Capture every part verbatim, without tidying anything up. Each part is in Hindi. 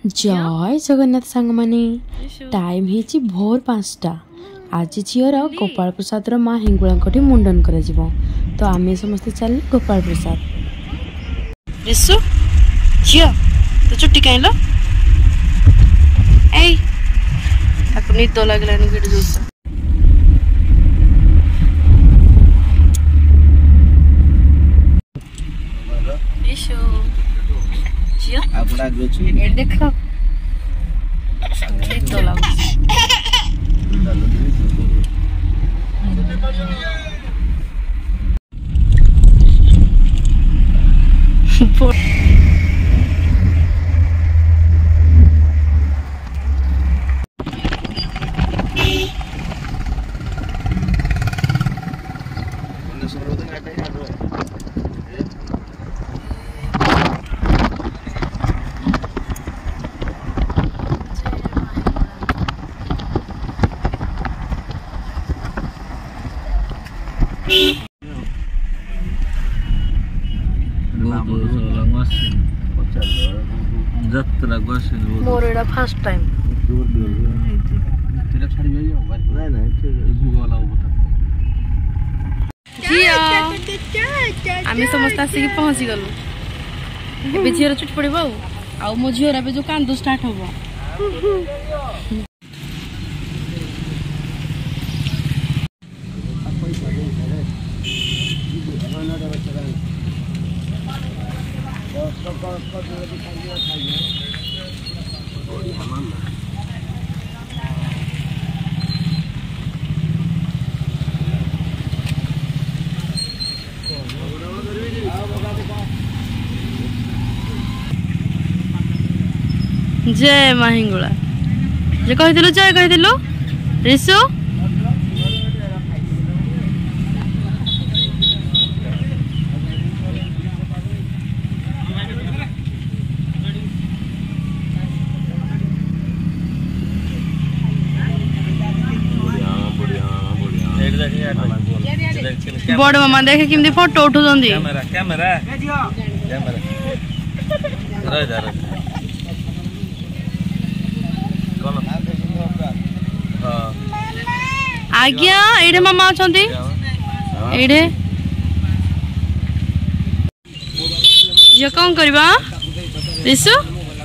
जय जगन्नाथ सांग माने टाइम हेची भोर पाँचटा आज झीर गोपाल प्रसाद माँ हिंगुला मुंडन कर तो आम समस्ते चल गोपाल प्रसाद रिसु झील तो चुट्टी कहीं लो ए ताको निद लगलानी गिड जोस रिसु झील आपड़ा गोछु ए देखो निद लागो मोर एटा फर्स्ट टाइम आम समस्त आसिक पहुँची गलु झीर चुट पड़ो आ मो झीर ए जो कांद स्टार्ट हम जय माँ हिंगुला जे कहिदिलु जय कहिदिलु रिसु बड़ मामा देखे किमती फोटो उठु कैमरा कैमरा कैमरा आज्ञा एडे मामा अछंती एडे जे कौन करबा रिसु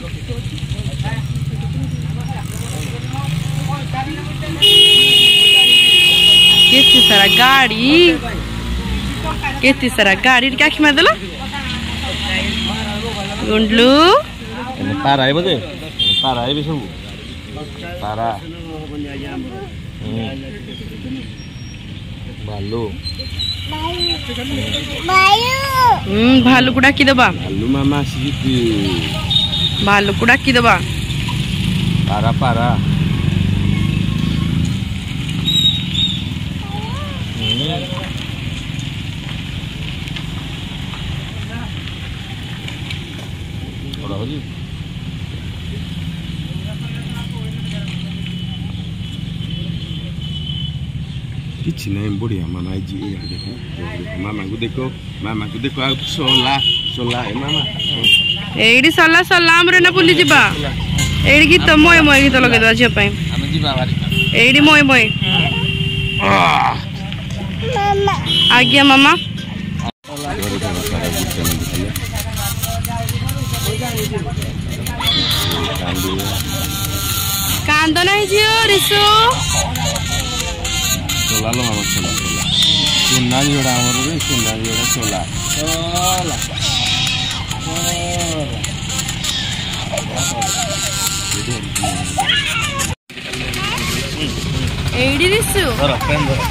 केते सारा गाड़ी केते सारा गाड़ी क्या खिमा देला गुंडलू पारा आइबो दे पारा आइबे सब पारा भालू हम्म भालू को डाकी दबा भालू मामा सीती भालू को डाकी दबा पारा पारा थोड़ा हो जी किसी नहीं बढ़िया मामा जी देखो मामा को देखो मामा को देखो आ सोला सोला ए मामा एडी सोला सोला हमरे ना भूली जिबा एडी गीत मोय मोय गीत लगे दो जे पई हम जिबा बारी एडी मोय मोय मामा आ गया मामा कांदो नहीं जियो रिसु सोला लो मामा सोला सोला सुन्ना जोड़ा हमर रे सुन्ना जोड़ा सोला सोला एडी रिसु बरा पेन बरा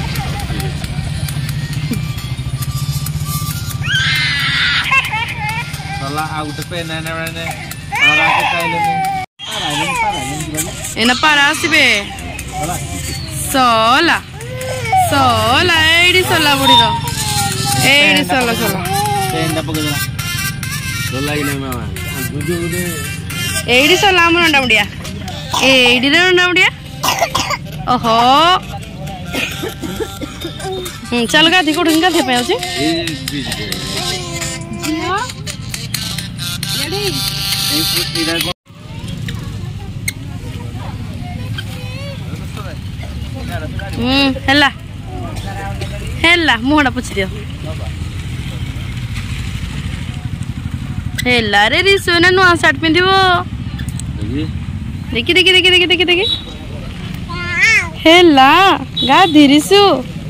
सोला आउट पेन ने ने तारा के काइले ने पारा पारा एना पारा आसीबे सोला सोला एडी सोला बुड़ी दो एडी सोला सोला पेंडा पकड़ सोला ही नहीं मामा गुजु गुजु एडी सोला हम नंडा बुड़िया एडी रे नंडा बुड़िया ओहो हम चल गा दिको ढंगा थे पे आछे ए बीज जी हां एडी ହୁଁ ହେଲା ହେଲା ମୁହଁଟା ପୋଛି ଦିଅ ହେଲା ରେ ରିସୁ ନା ନୂଆ ସାର୍ଟ ପିନ୍ଧିବ ଦେଖି ଦେଖି ଦେଖି ଦେଖି ଦେଖି ଦେଖି ହେଲା ଗାଧି ରିସୁ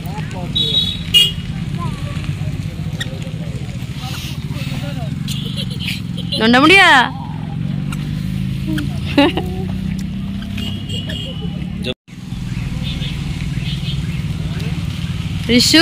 ନଣ୍ଡା ମୁଣ୍ଡିଆ ରିସୁ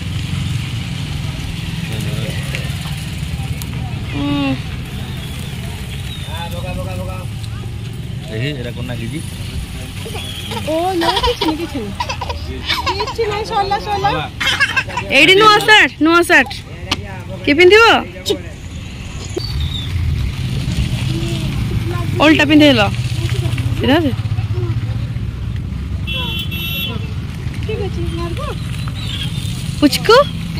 ଏଇଠି ନୂଆ ସାର୍ଟ ନୂଆ ସାର୍ଟ କିଏ ପିନ୍ଧିବ ଓଲଟା ପିନ୍ଧେଇଲ पुचकू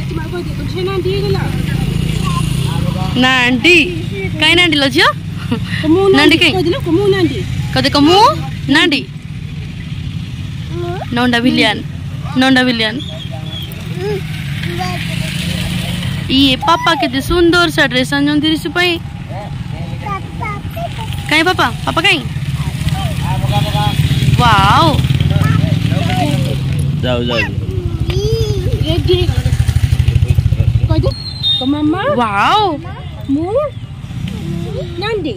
नांडी कहीं नांडी लो झियो नांडी कहीं कदे कमु नांडी नोंडा बिलियन नोंडा बिलियन ये पापा केते सुंदर सा ड्रेस आनजंती रिसु पई कहीं पापा पापा कहीं वाओ जाओ जाओ Mama. Wow. Mu. Nandi.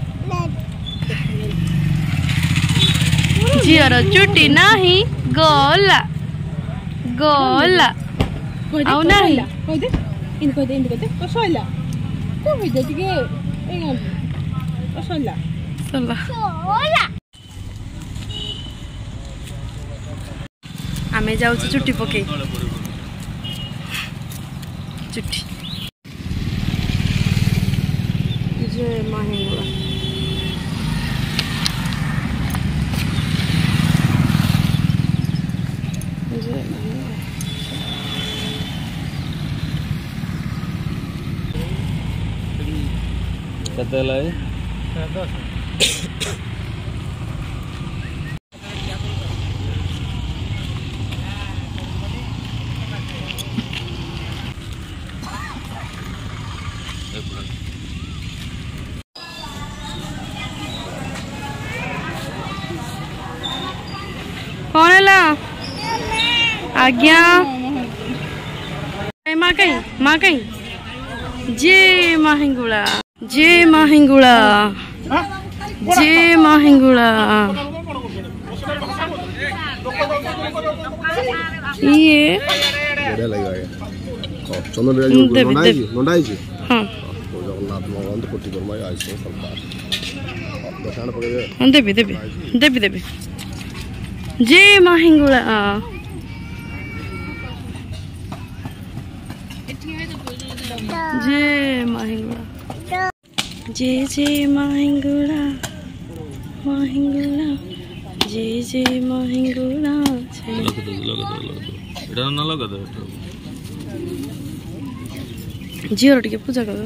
Jiara chuti nahi gola. Gola. Au nahi. Kode? In kode in kode. Kosola. Ko hide tige. Engan. Kosola. Kosola. Kosola. Ame जाउछु चुट्टी पके चुट्टी जय माहिंगुला जय माहिंगुला कते लाए दस कौन है ला आज्ञा माँ कहीं माँ कहीं जे माहिंगुला जे माहिंगुला जे माहिंगुला ये बढ़िया लगेगा ये चलो ले जाओ नोंडाई जी नोंडाई जी हां जगन्नाथ भगवान तो कोटि कर्मा आई से सरकार दशान पकड़े देबी देबी देबी देबी जे माहिंगुला जे माहिंगुला जे जे माहिंगुला माहिंगुला जे जे माहिंगुला लगा दो लगा दो लगा दो एटा ना लगा दो झीर टिके पूजा कर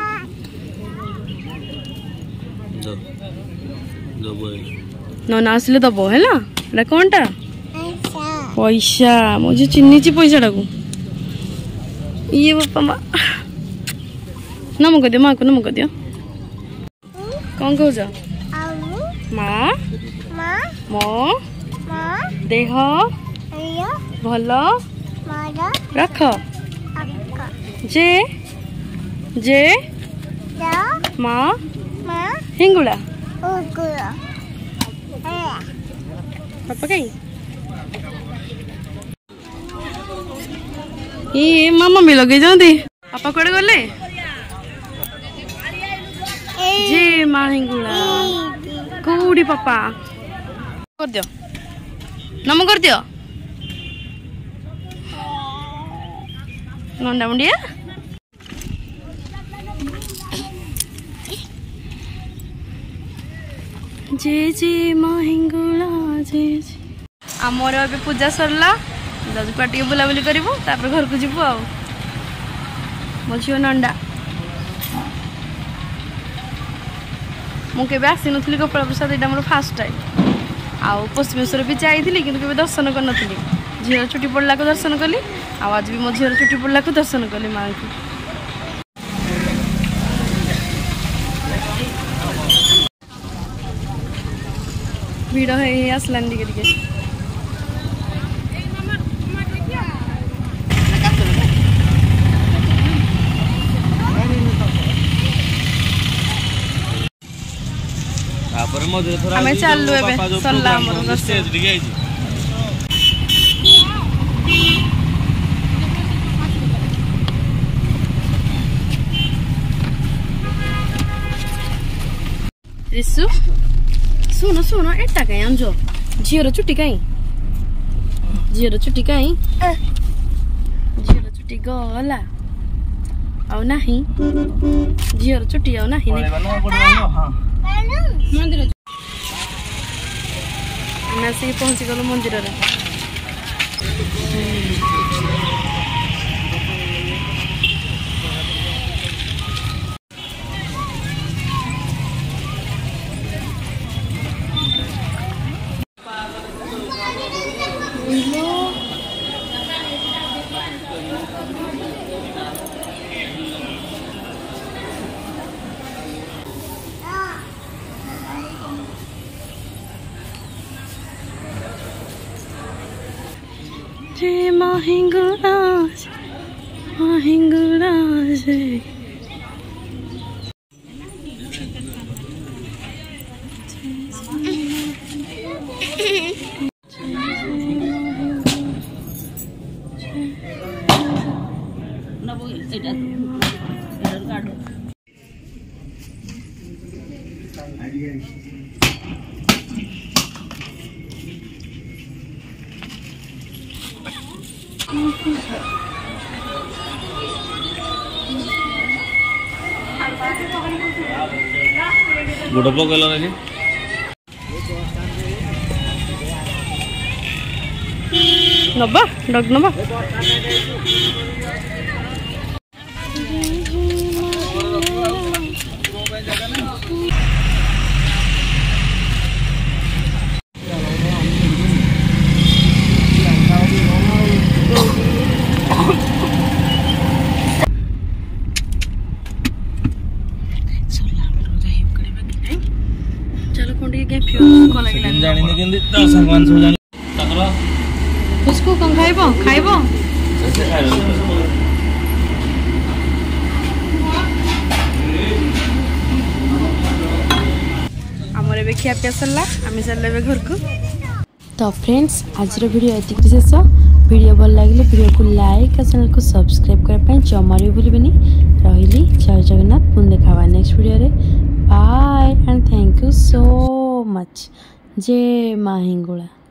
जा जा बोल न नासले दबो हैला एटा कोनटा पैसा मुझे चिन्नी पैसा टाकू ये बापा माँ नमक दियो माँ को नमक दियो कौन कह माँ मो देह भल रख जे जे माँ हिंगुला पापा कहीं ये मामा भी लगे जाती पापा कड़े गले जे माहिंगुला कौड़ी पापा कर दियो नम कर दियो नंडा मुंडिया जे जे माहिंगुला जे आमर ए पूजा सरला जजपा टे बुलाबुली करूँ तापर घर को जीवु आओ मो झील नंडा मुझे आसी नी गोपाल प्रसाद यहाँ मोर फास्ट टाइम आउ पश्चिमेश्वर भी जाइली कि दर्शन कर नी झीर चुटी पड़ला को दर्शन कली आज भी मो झीर चुटी पड़ला को दर्शन कली माँ को भिड़ है आसलानी टिके टिके आमे चलू एबे सरला हमर स्टेज टिके आइजी रिसु सुनो सुनो एटा कहीं अंजो झीर चुटी कहीं झीर चुटी कहीं झीर चुटी गला आउ नहीं झीर चुटी आउ नहीं मंदिर ना से पहुंची गलो मंदिर रे Mahinguraj, Mahinguraj. गोड़ पकल लगे नबा डग नबा उसको कौन खाइबो खाइबो आमर एबे खिया पिया सरला आमी चलले एबे घर को। तो फ्रेंड्स आज वीडियो एतिक शेष वीडियो भल लगे वीडियो को लाइक और चैनल को सब्सक्राइब करने जमा भी भूलि रही जय जगन्नाथ पुणी देखा नेक्स्ट वीडियो रे bye and thank you so much जय माँ हिंगुला।